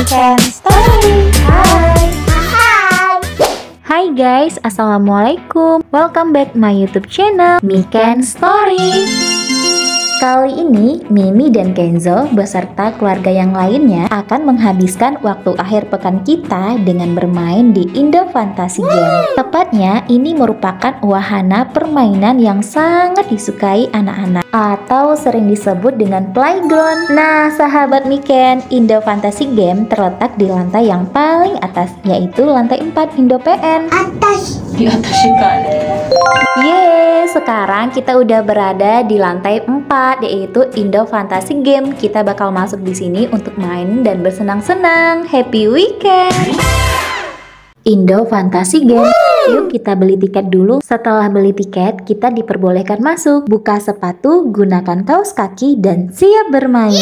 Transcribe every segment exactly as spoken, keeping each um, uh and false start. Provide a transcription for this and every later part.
Miken Story. Hai. Hai. Hai guys, assalamualaikum. Welcome back my YouTube channel Miken Story. Kali ini, Mimi dan Kenzo beserta keluarga yang lainnya akan menghabiskan waktu akhir pekan kita dengan bermain di Indo Fantasi Game. Tepatnya, ini merupakan wahana permainan yang sangat disukai anak-anak atau sering disebut dengan playground. Nah, sahabat Miken, Indo Fantasi Game terletak di lantai yang paling atas, yaitu lantai empat Indo P N. Atas. Di atas sekali. Yeay, sekarang kita udah berada di lantai empat, yaitu Indo Fantasi Game. Kita bakal masuk di sini untuk main dan bersenang-senang. Happy weekend! Indo Fantasi Game. Yuk kita beli tiket dulu. Setelah beli tiket, kita diperbolehkan masuk. Buka sepatu, gunakan kaos kaki, dan siap bermain.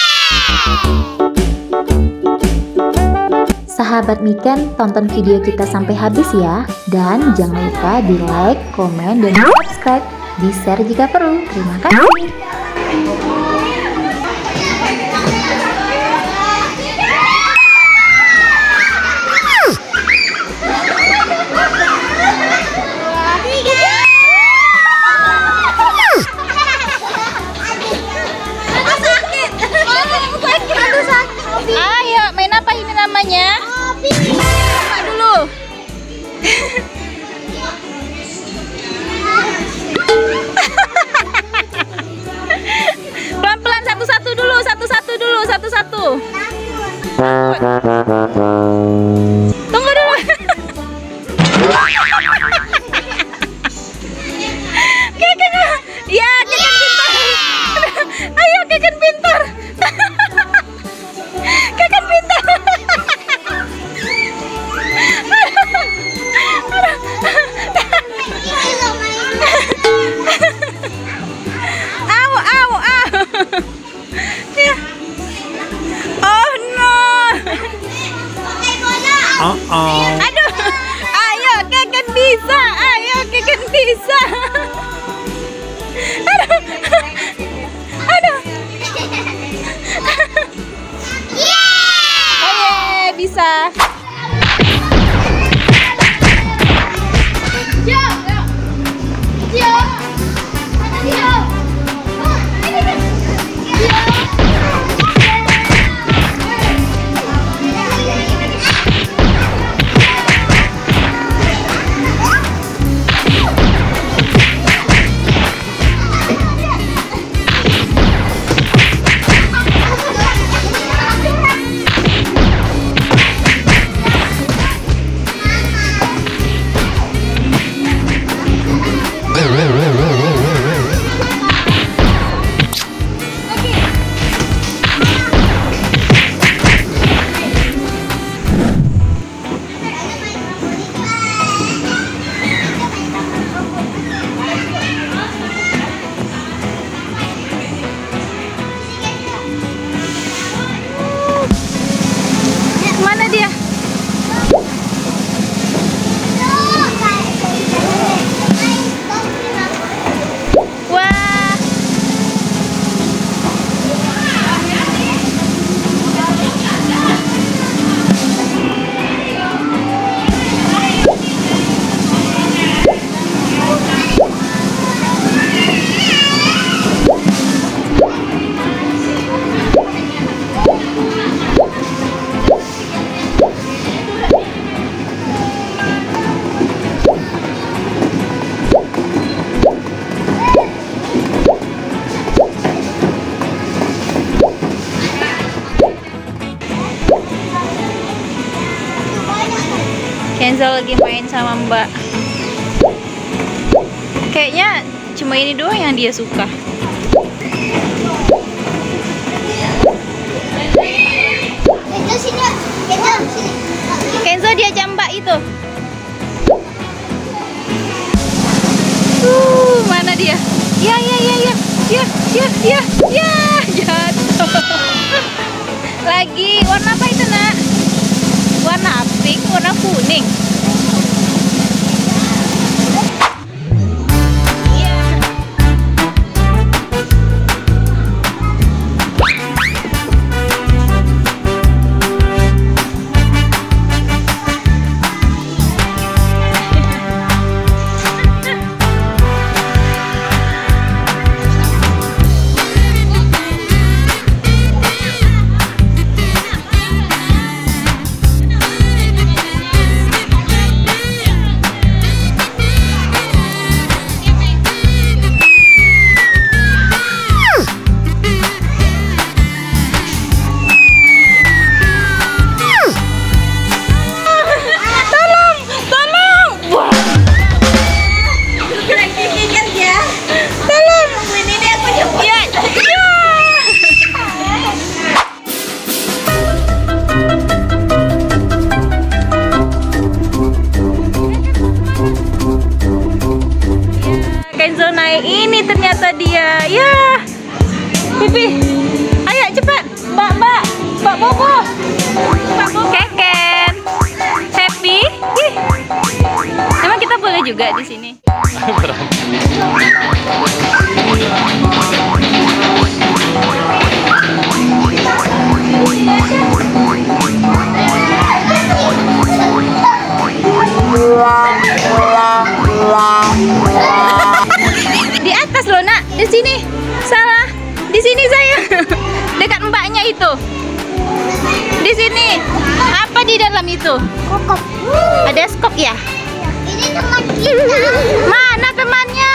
Sahabat Miken, tonton video kita sampai habis ya. Dan jangan lupa di like, komen, dan subscribe. Di share jika perlu. Terima kasih. Ayo, main apa ini namanya? Coba dulu. Pelan-pelan, satu-satu dulu, satu-satu dulu, satu-satu. Tunggu dulu. Keken, ya Keken pintar. Ayo Keken pintar. Keken pintar. Au, au, au. Ya. Oh no. Uh-oh. Aduh. Ayo Keken bisa. Ayo Keken bisa. Aduh. Aduh. Yeay, bisa. Mana dia? Wah. Kenzo lagi main sama Mbak. Kayaknya cuma ini doang yang dia suka. Kenzo diajak Mbak itu. Uh, mana dia? Ya ya ya ya. Ya ya ya ya. Jatuh. Lagi warna apa itu, Nak? Warna pink, warna kuning. Hai, ini ternyata dia. Ya, Pipi, ayo cepat, Mbak Mbak, Mbak Bobo, Mbak Bobo. Keken, Happy. Ih. Emang kita boleh juga di sini? Di atas loh nak, di sini. Salah, di sini saya. Dekat mbaknya itu. Di sini. Apa di dalam itu? Kokop. Ada skop ya? Ini teman kita. Mana temannya?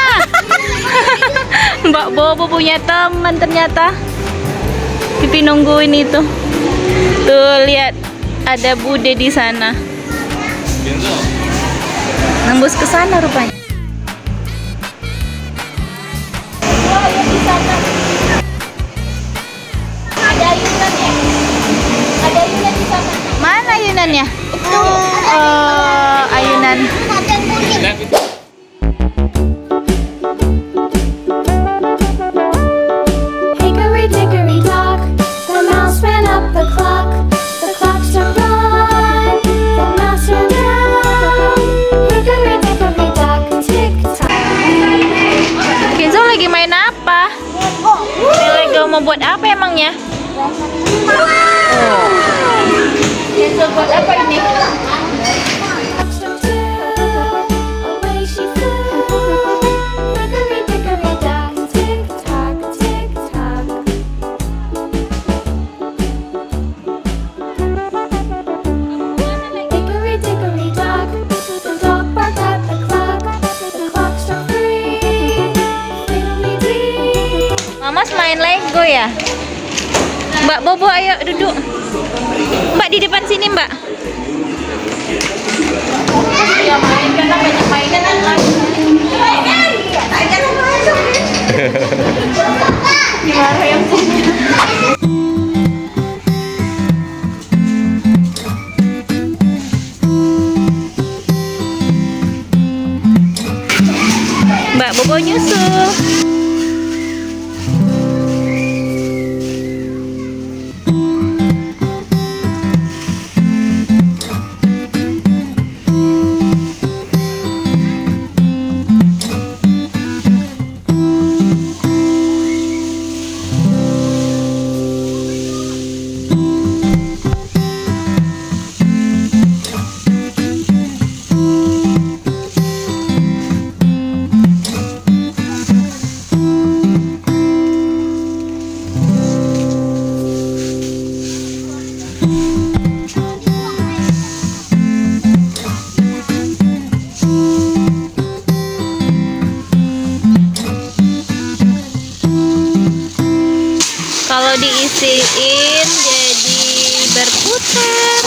Mbak Bobo punya teman ternyata. Pipi nungguin itu. Tuh lihat, ada Bude di sana. Nembus ke sana rupanya. Ada ayunannya. Ada ayunan di sana. Mana ayunannya? Itu. Oh, ayunan. Ada yang kuning. Hickory dickory dock, the mouse ran up the clock. The clock struck one, the mouse ran down. Hickory dickory dock, tick tock. Kenzo lagi main apa? Lego mau buat apa emangnya? Oh. Kenzo buat apa ini? Struck two, away she flew. Hickory dickory dock, tick tock, tick tock. Hickory dickory dock, the dog barked at the clock. The clock struck three, fiddly-dee. Mama main Lego ya? Mbak Bobo ayo duduk. Mbak di depan sini Mbak. Ya main karena banyak mainan lagi. Gimana yang punya? Mbak Bobo nyusul. Kalau diisiin jadi berputar.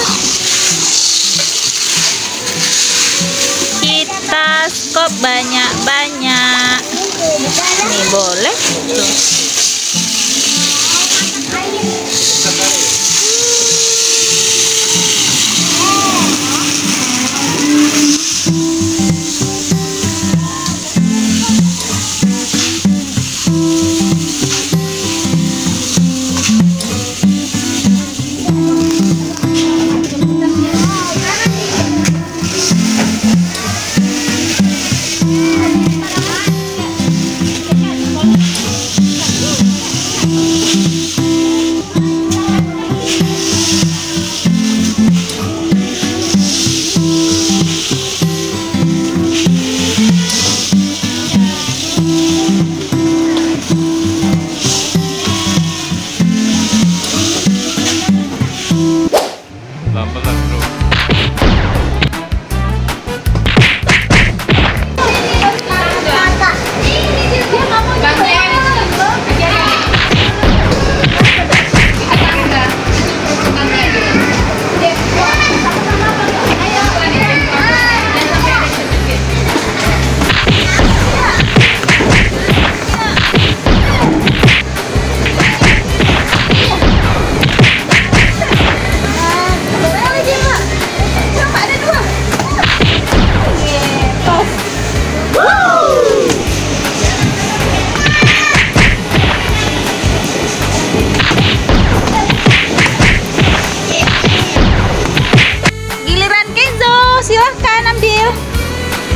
Kita skop banyak-banyak. Nih boleh tuh.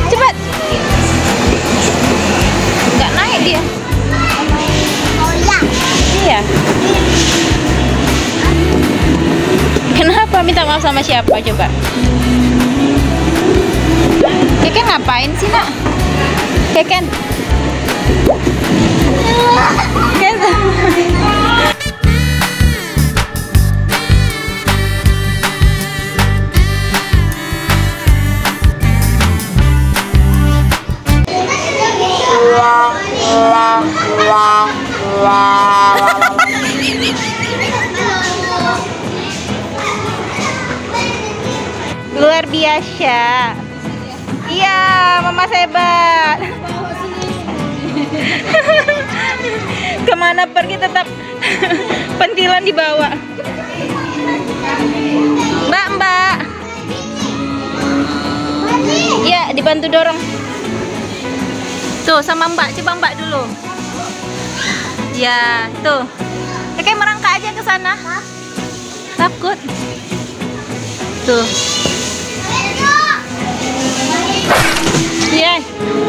cepat. Nggak naik dia. Oh ya. Iya. Kenapa minta maaf sama siapa coba? Keken ngapain sih nak? Keken. Keken. Luar biasa. Iya, mama hebat. Kemana pergi tetap pentilan dibawa. Mbak, mbak. Ya, dibantu dorong. Tuh, sama mbak. Coba mbak dulu. Ya, tuh. Kayak merangkak aja ke sana. Takut. Tuh. Iya.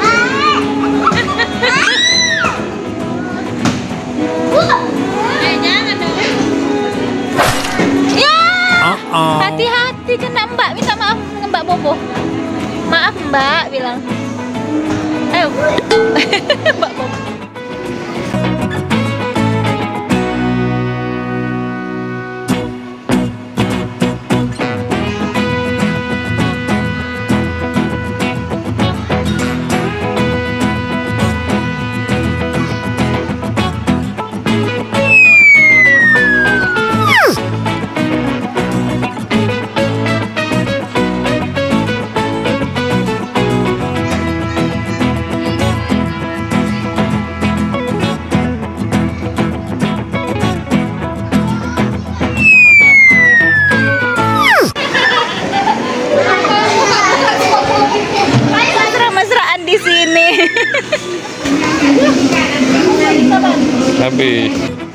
Ya. Hati-hati kena mbak. Minta maaf mbak Bobo. Maaf mbak bilang. Ayo. Mbak Bobo. Di sini. Habis.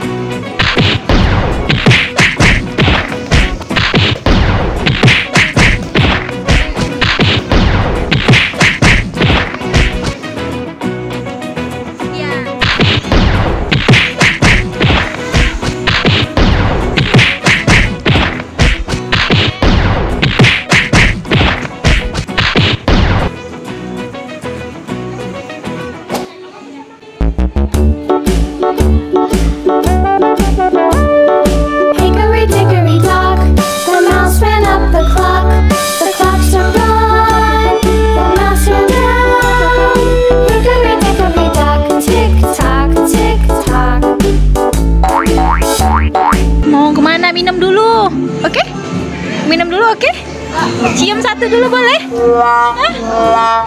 Minum dulu, oke? Okay? Minum dulu, oke? Okay? Cium satu dulu boleh? Hah?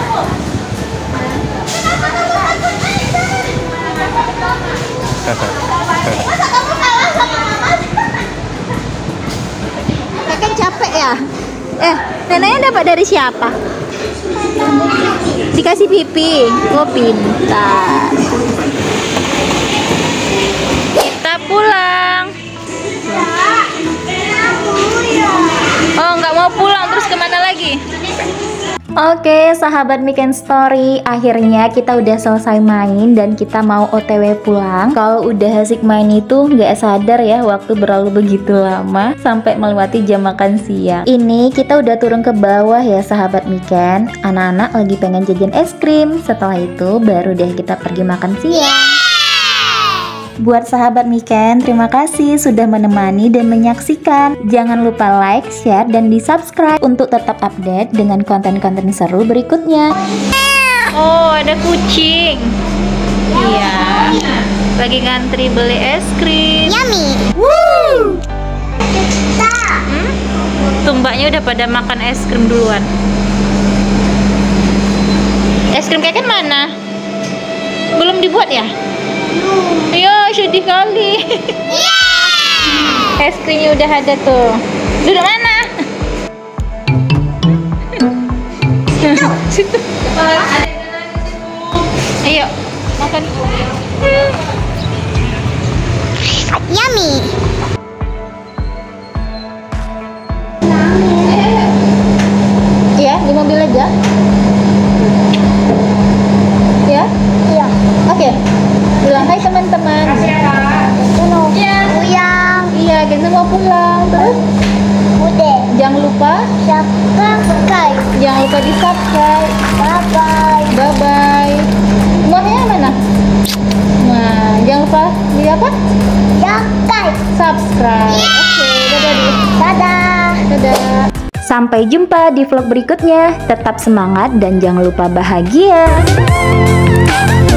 Kakek capek ya? Eh, neneknya dapat dari siapa? Dikasih pipi. Oh, pintar. Kita pulang. Oh, nggak mau pulang, terus kemana lagi? Oke, sahabat Miken Story, akhirnya kita udah selesai main dan kita mau O T W pulang. Kalau udah asik main itu nggak sadar ya waktu berlalu begitu lama sampai melewati jam makan siang. Ini kita udah turun ke bawah ya sahabat Miken. Anak-anak lagi pengen jajan es krim. Setelah itu baru deh kita pergi makan siang. Buat sahabat Miken, terima kasih sudah menemani dan menyaksikan. Jangan lupa like, share, dan di subscribe untuk tetap update dengan konten-konten seru berikutnya. Oh, ada kucing. Iya. Lagi ngantri beli es krim. Yummy. Woo. Hmm? Tuh mbaknya udah pada makan es krim duluan. Es krim Keken mana? Belum dibuat ya? Iya, sedih kali. Es krimnya udah ada tuh. Duduk mana? Situ. Ayo, makan. Yummy. Iya, di mobil aja. lupa subscribe. Jangan lupa di subscribe. Bye bye. Bye bye. Rumahnya mana? Nah, jangan lupa di apa? Subscribe. Subscribe. Oke, dadah dulu. Dadah. Dadah. Sampai jumpa di vlog berikutnya. Tetap semangat dan jangan lupa bahagia.